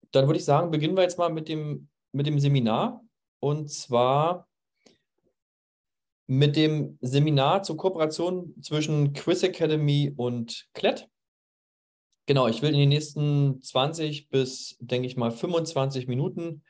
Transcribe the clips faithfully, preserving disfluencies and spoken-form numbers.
dann würde ich sagen, beginnen wir jetzt mal mit dem, mit dem Seminar. Und zwar mit dem Seminar zur Kooperation zwischen Quiz Academy und K L E D. Genau, ich will in den nächsten zwanzig bis, denke ich mal, fünfundzwanzig Minuten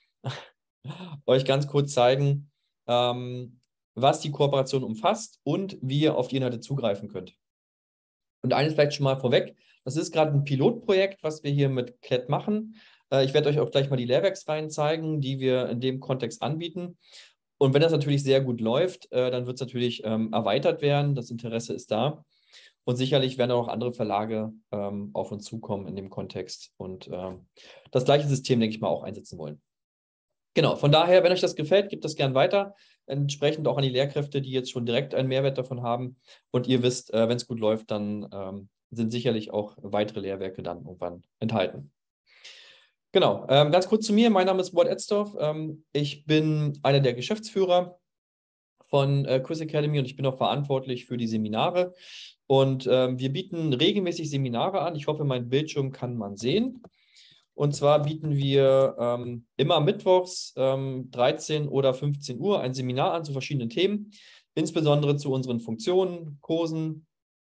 euch ganz kurz zeigen, ähm, was die Kooperation umfasst und wie ihr auf die Inhalte zugreifen könnt. Und eines vielleicht schon mal vorweg, das ist gerade ein Pilotprojekt, was wir hier mit K L E D machen. Äh, ich werde euch auch gleich mal die Lehrwerksreihen zeigen, die wir in dem Kontext anbieten. Und wenn das natürlich sehr gut läuft, äh, dann wird es natürlich ähm, erweitert werden. Das Interesse ist da. Und sicherlich werden auch andere Verlage ähm, auf uns zukommen in dem Kontext und ähm, das gleiche System, denke ich mal, auch einsetzen wollen. Genau, von daher, wenn euch das gefällt, gebt das gern weiter. Entsprechend auch an die Lehrkräfte, die jetzt schon direkt einen Mehrwert davon haben. Und ihr wisst, äh, wenn es gut läuft, dann ähm, sind sicherlich auch weitere Lehrwerke dann irgendwann enthalten. Genau, ähm, ganz kurz zu mir. Mein Name ist Walt Etzdorf. Ähm, ich bin einer der Geschäftsführer von äh, Quiz Academy und ich bin auch verantwortlich für die Seminare. Und ähm, wir bieten regelmäßig Seminare an. Ich hoffe, mein Bildschirm kann man sehen. Und zwar bieten wir ähm, immer mittwochs ähm, dreizehn oder fünfzehn Uhr ein Seminar an zu verschiedenen Themen, insbesondere zu unseren Funktionen, Kursen,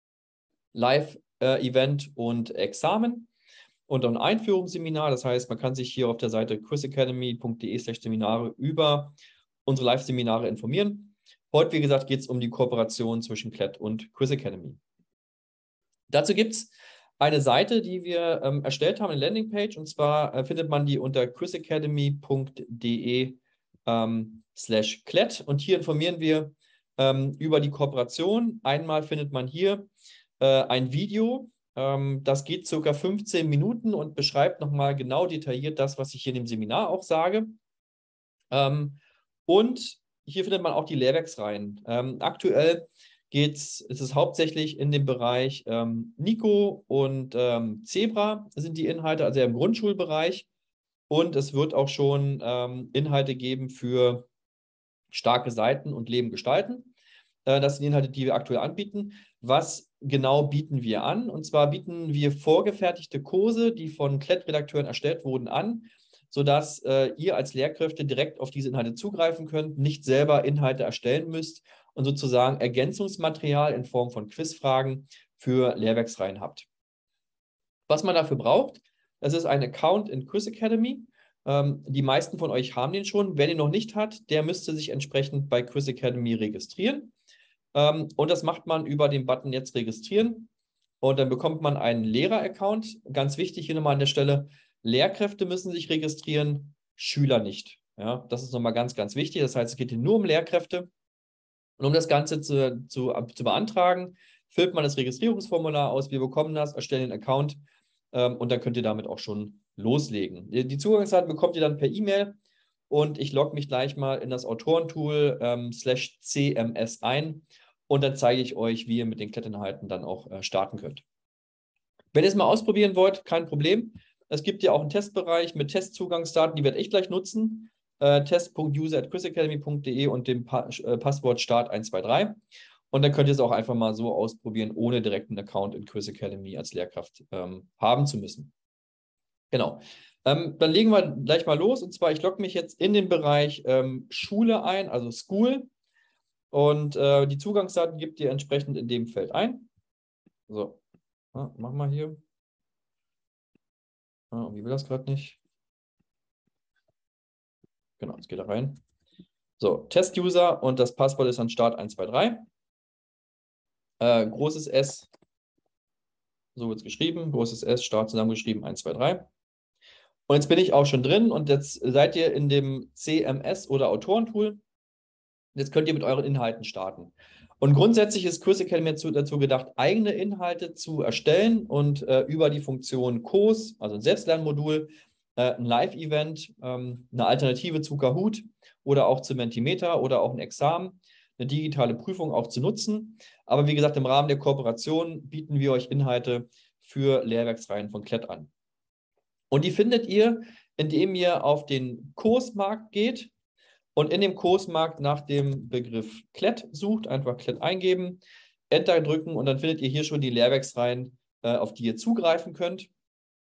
Live-Event äh, und Examen. Und ein Einführungsseminar, das heißt, man kann sich hier auf der Seite quizacademy punkt de slash Seminare über unsere Live-Seminare informieren. Heute, wie gesagt, geht es um die Kooperation zwischen K L E D und Quiz Academy. Dazu gibt es eine Seite, die wir ähm, erstellt haben, eine Landingpage, und zwar äh, findet man die unter quizacademy punkt de ähm, slash K L E D und hier informieren wir ähm, über die Kooperation. Einmal findet man hier äh, ein Video, ähm, das geht circa fünfzehn Minuten und beschreibt nochmal genau detailliert das, was ich hier in dem Seminar auch sage. Ähm, und hier findet man auch die Lehrwerksreihen. Ähm, aktuell geht's, ist es hauptsächlich in dem Bereich ähm, Nico und ähm, Zebra sind die Inhalte, also im Grundschulbereich. Und es wird auch schon ähm, Inhalte geben für starke Seiten und Leben gestalten. Äh, das sind die Inhalte, die wir aktuell anbieten. Was genau bieten wir an? Und zwar bieten wir vorgefertigte Kurse, die von K L E D-Redakteuren erstellt wurden, an, sodass äh, ihr als Lehrkräfte direkt auf diese Inhalte zugreifen könnt, nicht selber Inhalte erstellen müsst und sozusagen Ergänzungsmaterial in Form von Quizfragen für Lehrwerksreihen habt. Was man dafür braucht, das ist ein Account in Quiz Academy. Ähm, die meisten von euch haben den schon. Wer den noch nicht hat, der müsste sich entsprechend bei Quiz Academy registrieren. Ähm, und das macht man über den Button jetzt registrieren. Und dann bekommt man einen Lehrer-Account. Ganz wichtig hier nochmal an der Stelle, Lehrkräfte müssen sich registrieren, Schüler nicht. Ja, das ist nochmal ganz, ganz wichtig. Das heißt, es geht hier nur um Lehrkräfte. Und um das Ganze zu, zu, zu beantragen, füllt man das Registrierungsformular aus. Wir bekommen das, erstellen den Account ähm, und dann könnt ihr damit auch schon loslegen. Die Zugangsdaten bekommt ihr dann per E-Mail und ich logge mich gleich mal in das Autorentool ähm, slash C M S ein und dann zeige ich euch, wie ihr mit den K L E D-Inhalten dann auch äh, starten könnt. Wenn ihr es mal ausprobieren wollt, kein Problem. Es gibt ja auch einen Testbereich mit Testzugangsdaten, die werde ich gleich nutzen. Äh, test punkt user at quizacademy punkt de und dem pa äh, Passwort start eins zwei drei. Und dann könnt ihr es auch einfach mal so ausprobieren, ohne direkt einen Account in Quiz Academy als Lehrkraft ähm, haben zu müssen. Genau. Ähm, dann legen wir gleich mal los. Und zwar, ich logge mich jetzt in den Bereich ähm, Schule ein, also School. Und äh, die Zugangsdaten gebt ihr entsprechend in dem Feld ein. So, ja, machen wir hier. Ah, wie will das gerade nicht? Genau, jetzt geht er rein. So, Test-User und das Passwort ist dann Start eins zwei drei. Äh, großes S, so wird es geschrieben. Großes S, Start zusammengeschrieben, eins zwei drei. Und jetzt bin ich auch schon drin und jetzt seid ihr in dem C M S oder Autorentool. Jetzt könnt ihr mit euren Inhalten starten. Und grundsätzlich ist Quiz Academy dazu, dazu gedacht, eigene Inhalte zu erstellen und äh, über die Funktion Kurs, also ein Selbstlernmodul, äh, ein Live-Event, ähm, eine Alternative zu Kahoot oder auch zu Mentimeter oder auch ein Examen, eine digitale Prüfung auch zu nutzen. Aber wie gesagt, im Rahmen der Kooperation bieten wir euch Inhalte für Lehrwerksreihen von K L E D an. Und die findet ihr, indem ihr auf den Kursmarkt geht und in dem Kursmarkt nach dem Begriff K L E D sucht, einfach K L E D eingeben, Enter drücken und dann findet ihr hier schon die Lehrwerksreihen, äh, auf die ihr zugreifen könnt.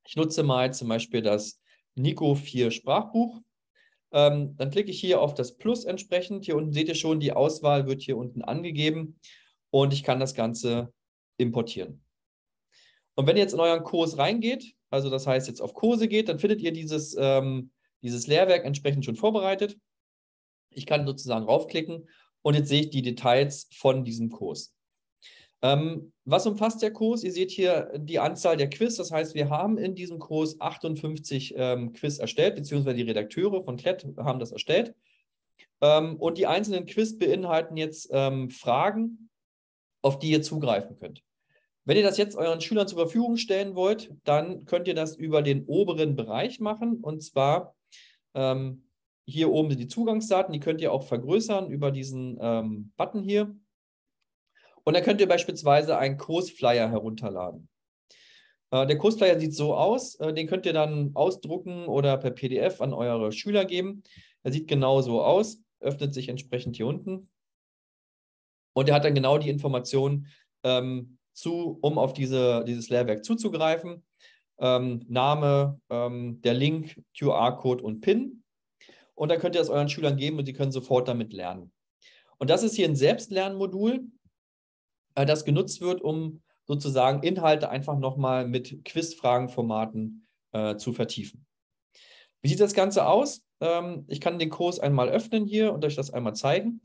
Ich nutze mal zum Beispiel das Nico vier Sprachbuch. Ähm, dann klicke ich hier auf das Plus entsprechend. Hier unten seht ihr schon, die Auswahl wird hier unten angegeben und ich kann das Ganze importieren. Und wenn ihr jetzt in euren Kurs reingeht, also das heißt jetzt auf Kurse geht, dann findet ihr dieses, ähm, dieses Lehrwerk entsprechend schon vorbereitet. Ich kann sozusagen raufklicken und jetzt sehe ich die Details von diesem Kurs. Ähm, was umfasst der Kurs? Ihr seht hier die Anzahl der Quiz. Das heißt, wir haben in diesem Kurs achtundfünfzig ähm, Quiz erstellt, beziehungsweise die Redakteure von Klett haben das erstellt. Ähm, und die einzelnen Quiz beinhalten jetzt ähm, Fragen, auf die ihr zugreifen könnt. Wenn ihr das jetzt euren Schülern zur Verfügung stellen wollt, dann könnt ihr das über den oberen Bereich machen. Und zwar ähm, hier oben sind die Zugangsdaten, die könnt ihr auch vergrößern über diesen ähm, Button hier. Und dann könnt ihr beispielsweise einen Kursflyer herunterladen. Äh, der Kursflyer sieht so aus, äh, den könnt ihr dann ausdrucken oder per P D F an eure Schüler geben. Er sieht genau so aus, öffnet sich entsprechend hier unten. Und er hat dann genau die Informationen, ähm, zu, um auf diese, dieses Lehrwerk zuzugreifen. Ähm, Name, ähm, der Link, Q R-Code und PIN. Und dann könnt ihr das euren Schülern geben und sie können sofort damit lernen. Und das ist hier ein Selbstlernmodul, äh, das genutzt wird, um sozusagen Inhalte einfach nochmal mit Quizfragenformaten äh, zu vertiefen. Wie sieht das Ganze aus? Ähm, ich kann den Kurs einmal öffnen hier und euch das einmal zeigen.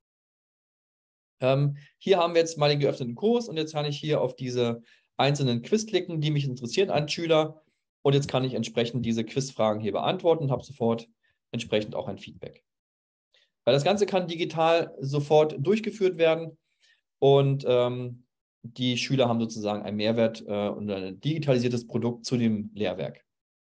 Ähm, hier haben wir jetzt mal den geöffneten Kurs und jetzt kann ich hier auf diese einzelnen Quiz klicken, die mich interessieren als Schüler. Und jetzt kann ich entsprechend diese Quizfragen hier beantworten und habe sofort entsprechend auch ein Feedback. Weil das Ganze kann digital sofort durchgeführt werden und ähm, die Schüler haben sozusagen einen Mehrwert äh, und ein digitalisiertes Produkt zu dem Lehrwerk.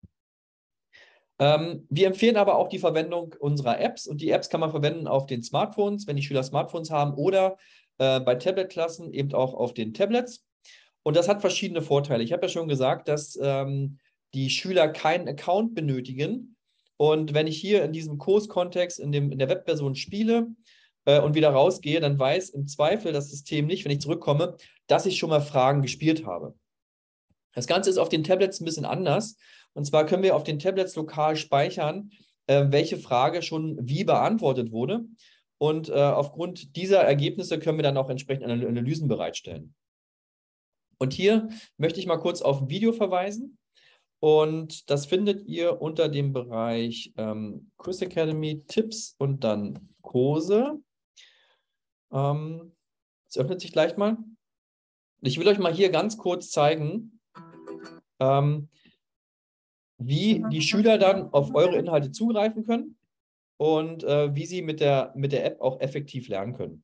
Ähm, wir empfehlen aber auch die Verwendung unserer Apps und die Apps kann man verwenden auf den Smartphones, wenn die Schüler Smartphones haben oder äh, bei Tablet-Klassen eben auch auf den Tablets. Und das hat verschiedene Vorteile. Ich habe ja schon gesagt, dass ähm, die Schüler keinen Account benötigen. Und wenn ich hier in diesem Kurskontext in, dem, in der Webversion spiele äh, und wieder rausgehe, dann weiß im Zweifel das System nicht, wenn ich zurückkomme, dass ich schon mal Fragen gespielt habe. Das Ganze ist auf den Tablets ein bisschen anders. Und zwar können wir auf den Tablets lokal speichern, äh, welche Frage schon wie beantwortet wurde. Und äh, aufgrund dieser Ergebnisse können wir dann auch entsprechend Analysen bereitstellen. Und hier möchte ich mal kurz auf ein Video verweisen. Und das findet ihr unter dem Bereich ähm, Quiz Academy Tipps und dann Kurse. Ähm, das öffnet sich gleich mal. Ich will euch mal hier ganz kurz zeigen, ähm, wie die Schüler dann auf eure Inhalte zugreifen können und äh, wie sie mit der, mit der App auch effektiv lernen können.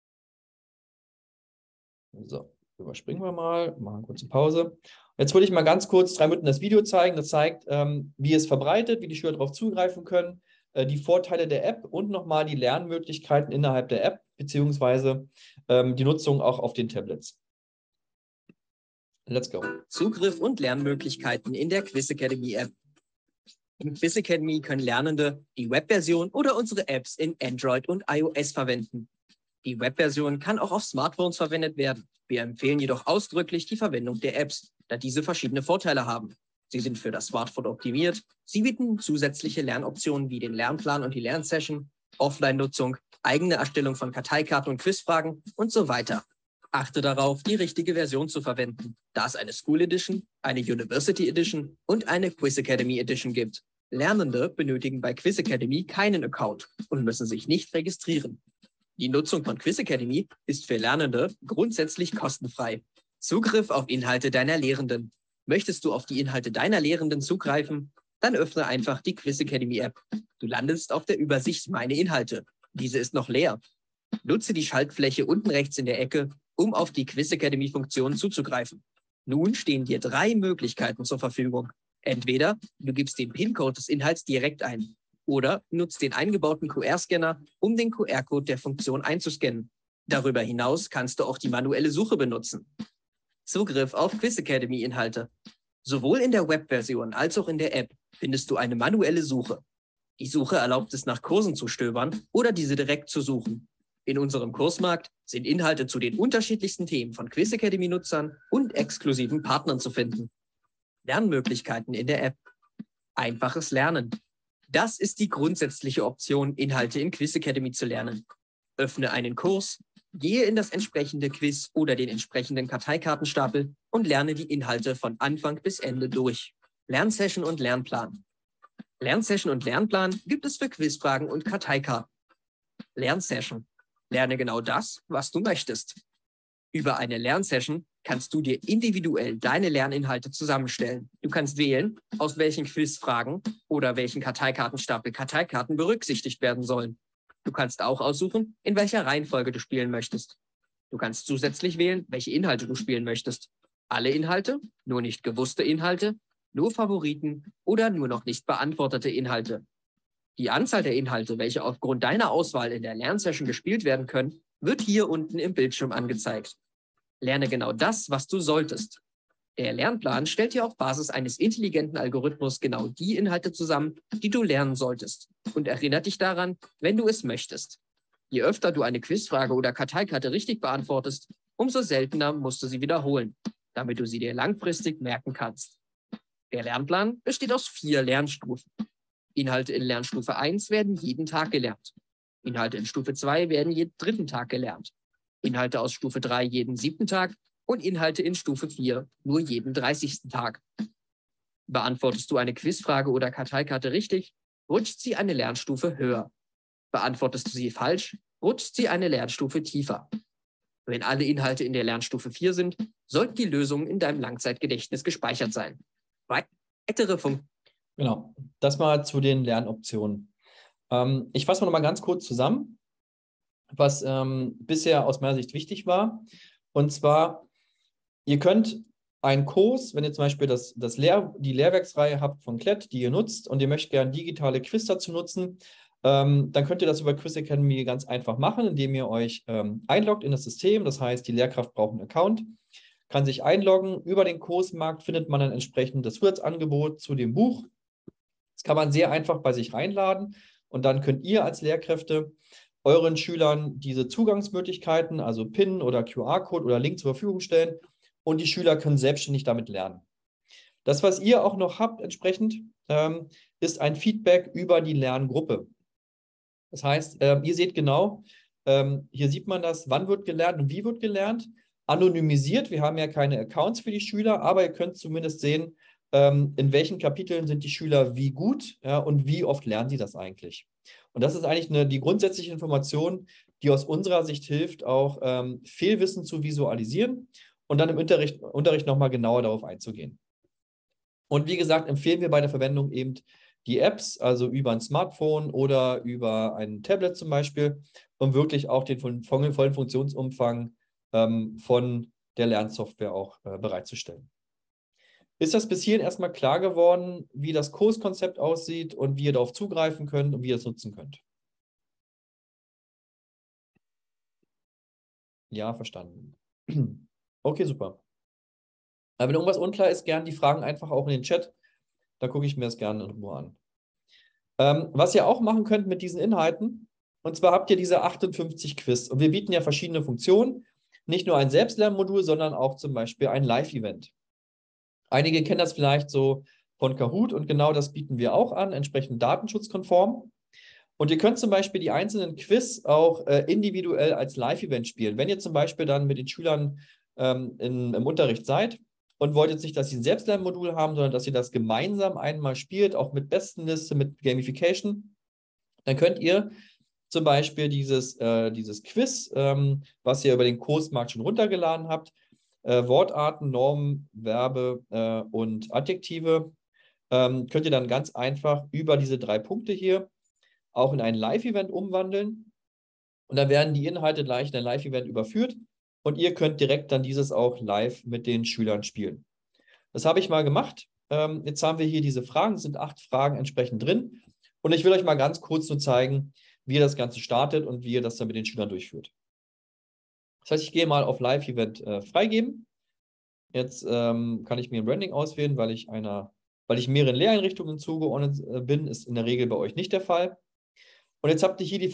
So, überspringen wir mal, machen eine kurze Pause. Jetzt würde ich mal ganz kurz drei Minuten das Video zeigen. Das zeigt, ähm, wie es verbreitet, wie die Schüler darauf zugreifen können, äh, die Vorteile der App und nochmal die Lernmöglichkeiten innerhalb der App, beziehungsweise ähm, die Nutzung auch auf den Tablets. Let's go. Zugriff und Lernmöglichkeiten in der Quiz Academy App. In Quiz Academy können Lernende die Webversion oder unsere Apps in Android und iOS verwenden. Die Webversion kann auch auf Smartphones verwendet werden. Wir empfehlen jedoch ausdrücklich die Verwendung der Apps, da diese verschiedene Vorteile haben. Sie sind für das Smartphone optimiert, sie bieten zusätzliche Lernoptionen wie den Lernplan und die Lernsession, Offline-Nutzung, eigene Erstellung von Karteikarten und Quizfragen und so weiter. Achte darauf, die richtige Version zu verwenden, da es eine School Edition, eine University Edition und eine Quiz Academy Edition gibt. Lernende benötigen bei Quiz Academy keinen Account und müssen sich nicht registrieren. Die Nutzung von Quiz Academy ist für Lernende grundsätzlich kostenfrei. Zugriff auf Inhalte deiner Lehrenden. Möchtest du auf die Inhalte deiner Lehrenden zugreifen? Dann öffne einfach die Quiz Academy App. Du landest auf der Übersicht Meine Inhalte. Diese ist noch leer. Nutze die Schaltfläche unten rechts in der Ecke, um auf die Quiz Academy Funktion zuzugreifen. Nun stehen dir drei Möglichkeiten zur Verfügung. Entweder du gibst den PIN-Code des Inhalts direkt ein oder nutzt den eingebauten Q R-Scanner, um den Q R-Code der Funktion einzuscannen. Darüber hinaus kannst du auch die manuelle Suche benutzen. Zugriff auf Quiz Academy Inhalte. Sowohl in der Webversion als auch in der App findest du eine manuelle Suche. Die Suche erlaubt es, nach Kursen zu stöbern oder diese direkt zu suchen. In unserem Kursmarkt sind Inhalte zu den unterschiedlichsten Themen von Quiz Academy Nutzern und exklusiven Partnern zu finden. Lernmöglichkeiten in der App. Einfaches Lernen. Das ist die grundsätzliche Option, Inhalte in Quiz Academy zu lernen. Öffne einen Kurs, gehe in das entsprechende Quiz oder den entsprechenden Karteikartenstapel und lerne die Inhalte von Anfang bis Ende durch. Lernsession und Lernplan. Lernsession und Lernplan gibt es für Quizfragen und Karteikarten. Lernsession. Lerne genau das, was du möchtest. Über eine Lernsession kannst du dir individuell deine Lerninhalte zusammenstellen. Du kannst wählen, aus welchen Quizfragen oder welchen Karteikartenstapel Karteikarten berücksichtigt werden sollen. Du kannst auch aussuchen, in welcher Reihenfolge du spielen möchtest. Du kannst zusätzlich wählen, welche Inhalte du spielen möchtest. Alle Inhalte, nur nicht gewusste Inhalte, nur Favoriten oder nur noch nicht beantwortete Inhalte. Die Anzahl der Inhalte, welche aufgrund deiner Auswahl in der Lernsession gespielt werden können, wird hier unten im Bildschirm angezeigt. Lerne genau das, was du solltest. Der Lernplan stellt dir auf Basis eines intelligenten Algorithmus genau die Inhalte zusammen, die du lernen solltest, und erinnert dich daran, wenn du es möchtest. Je öfter du eine Quizfrage oder Karteikarte richtig beantwortest, umso seltener musst du sie wiederholen, damit du sie dir langfristig merken kannst. Der Lernplan besteht aus vier Lernstufen. Inhalte in Lernstufe eins werden jeden Tag gelernt. Inhalte in Stufe zwei werden jeden dritten Tag gelernt. Inhalte aus Stufe drei jeden siebten Tag und Inhalte in Stufe vier nur jeden dreißigsten Tag. Beantwortest du eine Quizfrage oder Karteikarte richtig, rutscht sie eine Lernstufe höher. Beantwortest du sie falsch, rutscht sie eine Lernstufe tiefer. Wenn alle Inhalte in der Lernstufe vier sind, sollten die Lösungen in deinem Langzeitgedächtnis gespeichert sein. Weitere Funktionen. Genau, das mal zu den Lernoptionen. Ähm, ich fasse mal noch mal ganz kurz zusammen, was ähm, bisher aus meiner Sicht wichtig war. Und zwar, ihr könnt einen Kurs, wenn ihr zum Beispiel das, das Lehr-, die Lehrwerksreihe habt von Klett, die ihr nutzt und ihr möchtet gerne digitale Quiz dazu nutzen, ähm, dann könnt ihr das über Quiz Academy ganz einfach machen, indem ihr euch ähm, einloggt in das System. Das heißt, die Lehrkraft braucht einen Account, kann sich einloggen. Über den Kursmarkt findet man ein entsprechendes Zusatzangebot zu dem Buch. Das kann man sehr einfach bei sich reinladen und dann könnt ihr als Lehrkräfte euren Schülern diese Zugangsmöglichkeiten, also PIN oder Q R-Code oder Link zur Verfügung stellen und die Schüler können selbstständig damit lernen. Das, was ihr auch noch habt entsprechend, ähm, ist ein Feedback über die Lerngruppe. Das heißt, äh, ihr seht genau, ähm, hier sieht man das, wann wird gelernt und wie wird gelernt. Anonymisiert, wir haben ja keine Accounts für die Schüler, aber ihr könnt zumindest sehen, ähm, in welchen Kapiteln sind die Schüler wie gut, ja, und wie oft lernen sie das eigentlich. Und das ist eigentlich eine, die grundsätzliche Information, die aus unserer Sicht hilft, auch ähm, Fehlwissen zu visualisieren und dann im Unterricht, Unterricht nochmal genauer darauf einzugehen. Und wie gesagt, empfehlen wir bei der Verwendung eben die Apps, also über ein Smartphone oder über ein Tablet zum Beispiel, um wirklich auch den vollen Funktionsumfang ähm, von der Lernsoftware auch äh, bereitzustellen. Ist das bis hierhin erstmal klar geworden, wie das Kurskonzept aussieht und wie ihr darauf zugreifen könnt und wie ihr es nutzen könnt? Ja, verstanden. Okay, super. Aber wenn irgendwas unklar ist, gerne die Fragen einfach auch in den Chat. Da gucke ich mir das gerne in Ruhe an. Ähm, was ihr auch machen könnt mit diesen Inhalten, und zwar habt ihr diese achtundfünfzig Quiz. Und wir bieten ja verschiedene Funktionen. Nicht nur ein Selbstlernmodul, sondern auch zum Beispiel ein Live-Event. Einige kennen das vielleicht so von Kahoot und genau das bieten wir auch an, entsprechend datenschutzkonform. Und ihr könnt zum Beispiel die einzelnen Quiz auch äh, individuell als Live-Event spielen. Wenn ihr zum Beispiel dann mit den Schülern ähm, in, im Unterricht seid und wollt jetzt nicht, dass sie ein Selbstlernmodul haben, sondern dass ihr das gemeinsam einmal spielt, auch mit Bestenliste, mit Gamification, dann könnt ihr zum Beispiel dieses, äh, dieses Quiz, ähm, was ihr über den Kursmarkt schon runtergeladen habt, äh, Wortarten, Normen, Verbe äh, und Adjektive, ähm, könnt ihr dann ganz einfach über diese drei Punkte hier auch in ein Live-Event umwandeln. Und dann werden die Inhalte gleich in ein Live-Event überführt und ihr könnt direkt dann dieses auch live mit den Schülern spielen. Das habe ich mal gemacht. Ähm, jetzt haben wir hier diese Fragen, es sind acht Fragen entsprechend drin. Und ich will euch mal ganz kurz nur zeigen, wie ihr das Ganze startet und wie ihr das dann mit den Schülern durchführt. Das heißt, ich gehe mal auf Live-Event äh, freigeben. Jetzt ähm, kann ich mir ein Branding auswählen, weil ich einer, weil ich mehreren Lehreinrichtungen zugeordnet äh, bin, ist in der Regel bei euch nicht der Fall. Und jetzt habt ihr hier die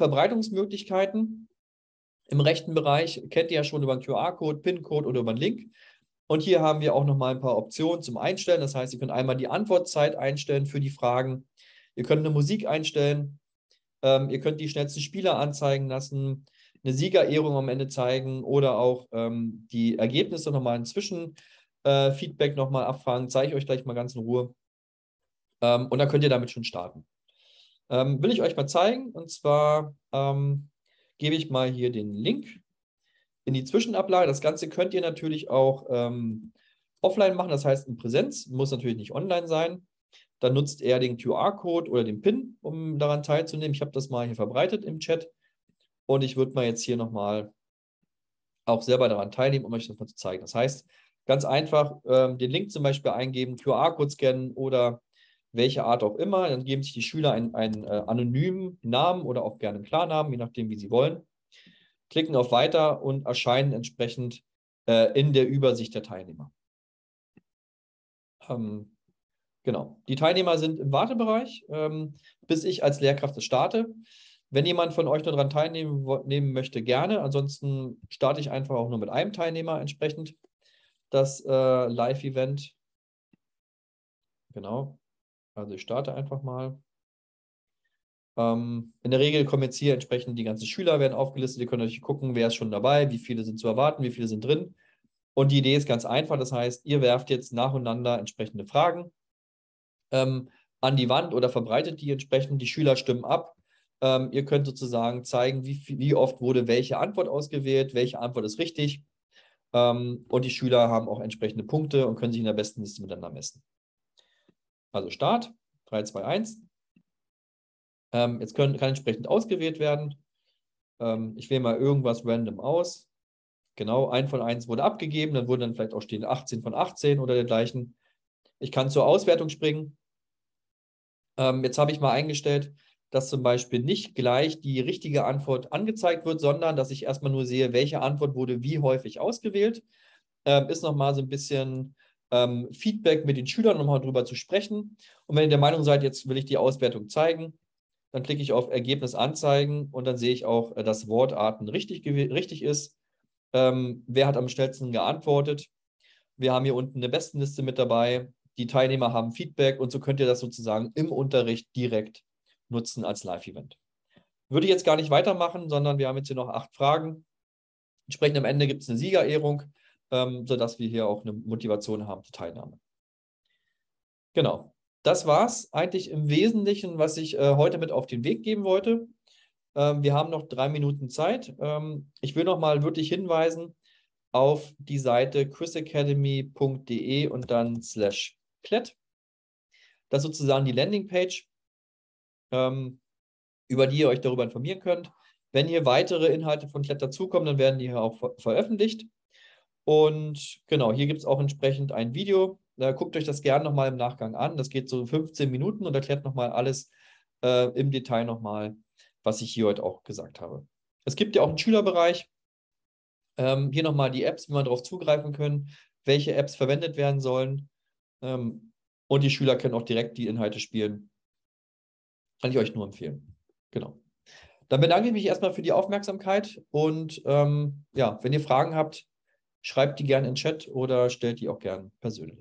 Verbreitungsmöglichkeiten. Im rechten Bereich kennt ihr ja schon über einen Q R-Code, PIN-Code oder über einen Link. Und hier haben wir auch nochmal ein paar Optionen zum Einstellen. Das heißt, ihr könnt einmal die Antwortzeit einstellen für die Fragen. Ihr könnt eine Musik einstellen. Ähm, ihr könnt die schnellsten Spieler anzeigen lassen, eine Siegerehrung am Ende zeigen oder auch ähm, die Ergebnisse nochmal ein Zwischenfeedback äh, nochmal abfangen. Zeige ich euch gleich mal ganz in Ruhe. Ähm, und dann könnt ihr damit schon starten. Ähm, will ich euch mal zeigen. Und zwar ähm, gebe ich mal hier den Link in die Zwischenablage. Das Ganze könnt ihr natürlich auch ähm, offline machen, das heißt in Präsenz, muss natürlich nicht online sein. Dann nutzt er den Q R-Code oder den PIN, um daran teilzunehmen. Ich habe das mal hier verbreitet im Chat und ich würde mal jetzt hier nochmal auch selber daran teilnehmen, um euch das mal zu zeigen. Das heißt, ganz einfach ähm, den Link zum Beispiel eingeben, Q R-Code scannen oder welche Art auch immer. Dann geben sich die Schüler einen, einen äh, anonymen Namen oder auch gerne einen Klarnamen, je nachdem, wie sie wollen. Klicken auf Weiter und erscheinen entsprechend äh, in der Übersicht der Teilnehmer. Ähm, genau. Die Teilnehmer sind im Wartebereich, ähm, bis ich als Lehrkraft das starte. Wenn jemand von euch nur daran teilnehmen nehmen möchte, gerne. Ansonsten starte ich einfach auch nur mit einem Teilnehmer entsprechend das äh, Live-Event. Genau. Also ich starte einfach mal. Ähm, in der Regel kommen jetzt hier entsprechend die ganzen Schüler werden aufgelistet. Ihr könnt euch gucken, wer ist schon dabei, wie viele sind zu erwarten, wie viele sind drin. Und die Idee ist ganz einfach. Das heißt, ihr werft jetzt nacheinander entsprechende Fragen ähm, an die Wand oder verbreitet die entsprechend. Die Schüler stimmen ab. Ähm, ihr könnt sozusagen zeigen, wie, wie oft wurde welche Antwort ausgewählt, welche Antwort ist richtig. Ähm, und die Schüler haben auch entsprechende Punkte und können sich in der besten Liste miteinander messen. Also Start, drei, zwei, eins. Ähm, jetzt können, kann entsprechend ausgewählt werden. Ähm, ich wähle mal irgendwas random aus. Genau, ein von eins wurde abgegeben, dann wurde dann vielleicht auch stehen achtzehn von achtzehn oder dergleichen. Ich kann zur Auswertung springen. Ähm, jetzt habe ich mal eingestellt, dass zum Beispiel nicht gleich die richtige Antwort angezeigt wird, sondern dass ich erstmal nur sehe, welche Antwort wurde wie häufig ausgewählt. Ähm, ist nochmal so ein bisschen ähm, Feedback mit den Schülern, um nochmal drüber zu sprechen. Und wenn ihr der Meinung seid, jetzt will ich die Auswertung zeigen, dann klicke ich auf Ergebnis anzeigen und dann sehe ich auch, dass Wortarten richtig, richtig ist. Ähm, wer hat am schnellsten geantwortet? Wir haben hier unten eine Bestenliste mit dabei. Die Teilnehmer haben Feedback und so könnt ihr das sozusagen im Unterricht direkt nutzen als Live-Event. Würde ich jetzt gar nicht weitermachen, sondern wir haben jetzt hier noch acht Fragen. Entsprechend am Ende gibt es eine Siegerehrung, ähm, sodass wir hier auch eine Motivation haben zur Teilnahme. Genau. Das war es eigentlich im Wesentlichen, was ich äh, heute mit auf den Weg geben wollte. Ähm, wir haben noch drei Minuten Zeit. Ähm, ich will noch mal wirklich hinweisen auf die Seite quiz academy punkt de und dann slash klett. Das ist sozusagen die Landingpage, ähm, über die ihr euch darüber informieren könnt. Wenn hier weitere Inhalte von Klett dazukommen, dann werden die hier auch ver veröffentlicht. Und genau, hier gibt es auch entsprechend ein Video. Da guckt euch das gerne nochmal im Nachgang an. Das geht so fünfzehn Minuten und erklärt nochmal alles äh, im Detail nochmal, was ich hier heute auch gesagt habe. Es gibt ja auch einen Schülerbereich. Ähm, hier nochmal die Apps, wie man darauf zugreifen können, welche Apps verwendet werden sollen. Ähm, und die Schüler können auch direkt die Inhalte spielen. Kann ich euch nur empfehlen. Genau. Dann bedanke ich mich erstmal für die Aufmerksamkeit und ähm, ja, wenn ihr Fragen habt, schreibt die gerne in den Chat oder stellt die auch gerne persönlich.